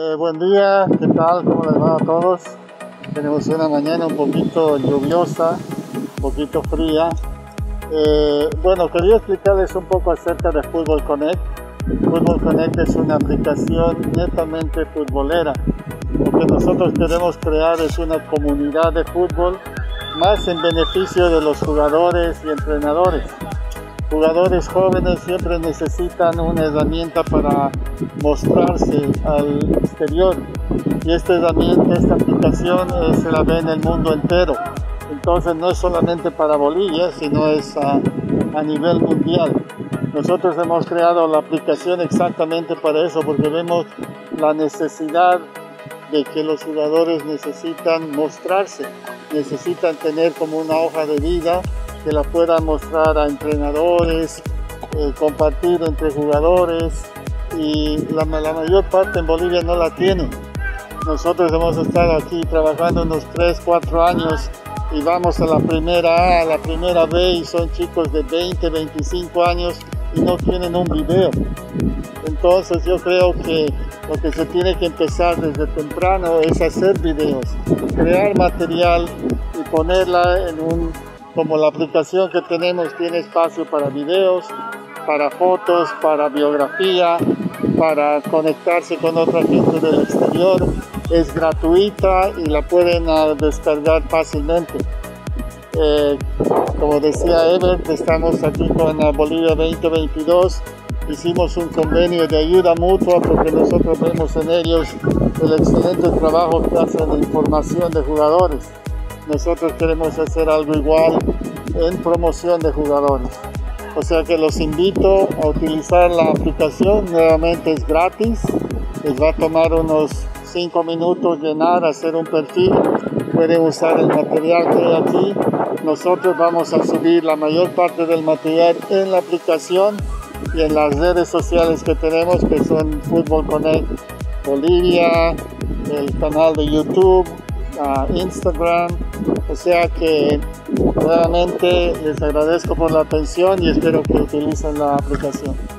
Buen día, ¿qué tal? ¿Cómo les va a todos? Tenemos una mañana un poquito lluviosa, un poquito fría. Bueno, quería explicarles un poco acerca de Fútbol Connect. Fútbol Connect es una aplicación netamente futbolera. Lo que nosotros queremos crear es una comunidad de fútbol más en beneficio de los jugadores y entrenadores. Jugadores jóvenes siempre necesitan una herramienta para mostrarse al exterior, y esta herramienta, esta aplicación se la ve en el mundo entero. Entonces no es solamente para Bolivia, sino es a nivel mundial. Nosotros hemos creado la aplicación exactamente para eso, porque vemos la necesidad de que los jugadores necesitan mostrarse, necesitan tener como una hoja de vida que la puedan mostrar a entrenadores, compartir entre jugadores, y la mayor parte en Bolivia no la tienen. Nosotros hemos estado aquí trabajando unos 3-4 años y vamos a la primera A, a la primera B, y son chicos de 20-25 años y no tienen un video. Entonces yo creo que lo que se tiene que empezar desde temprano es hacer videos, crear material y ponerla como la aplicación que tenemos tiene espacio para videos, para fotos, para biografía, para conectarse con otra gente del exterior. Es gratuita y la pueden descargar fácilmente. Como decía Ebert, estamos aquí con Bolivia 2022. Hicimos un convenio de ayuda mutua porque nosotros vemos en ellos el excelente trabajo que hacen en formación de jugadores. Nosotros queremos hacer algo igual en promoción de jugadores. O sea que los invito a utilizar la aplicación. Nuevamente es gratis. Les va a tomar unos 5 minutos llenar, hacer un perfil. Pueden usar el material que hay aquí. Nosotros vamos a subir la mayor parte del material en la aplicación y en las redes sociales que tenemos, que son Fútbol Connect Bolivia, el canal de YouTube, Instagram. O sea que nuevamente les agradezco por la atención y espero que utilicen la aplicación.